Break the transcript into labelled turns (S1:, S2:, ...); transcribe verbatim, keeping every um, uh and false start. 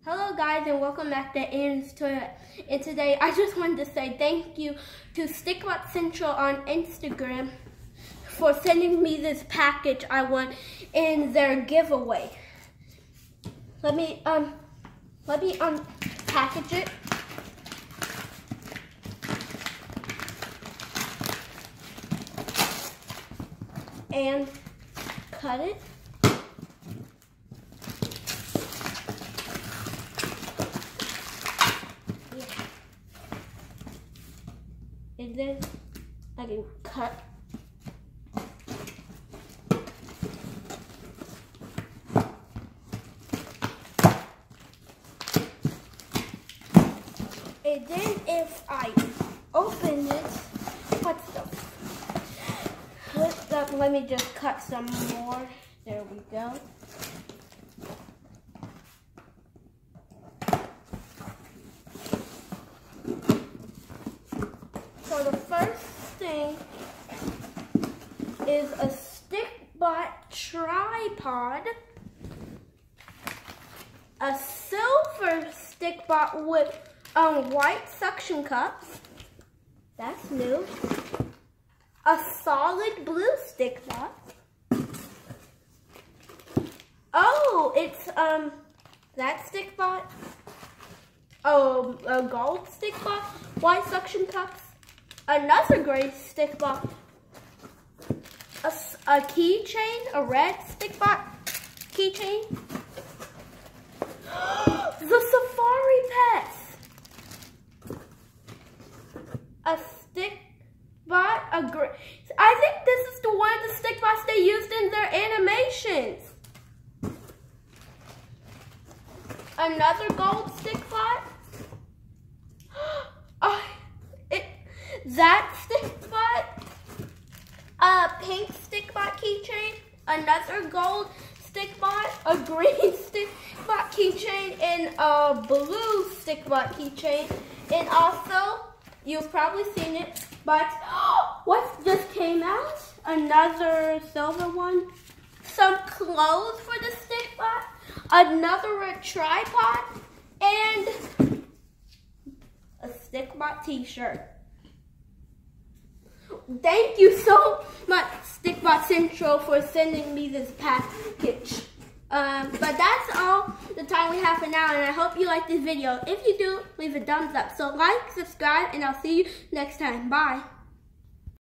S1: Hello guys, and welcome back to Aaron's Toy. And today I just wanted to say thank you to Stickbot Central on Instagram for sending me this package I won in their giveaway. Let me um let me unpackage it. And cut it. And then I can cut. And then if I open it, what's the, what's the, let me just cut some more. There we go. So the first thing is a Stickbot tripod, a silver Stickbot with um, white suction cups, that's new, a solid blue Stickbot, oh, it's um that Stickbot, oh, a gold Stickbot, white suction cups, another gray Stickbot, a, a keychain, a red Stickbot keychain, the Safari Pets, a Stickbot, a gray, I think this is the one of the Stickbots they used in their animations. Another gold Stickbot, oh, it, that Stickbot, a pink Stickbot keychain, another gold Stickbot, a green Stickbot keychain, and a blue Stickbot keychain. And also, you've probably seen it, but what just came out? Another silver one. Some clothes for the Stickbot, another tripod, and a Stickbot t-shirt. Thank you so much, Stickbot Central, for sending me this package. Um, but that's all the time we have for now, and I hope you like this video. If you do, leave a thumbs up. So like, subscribe, and I'll see you next time. Bye.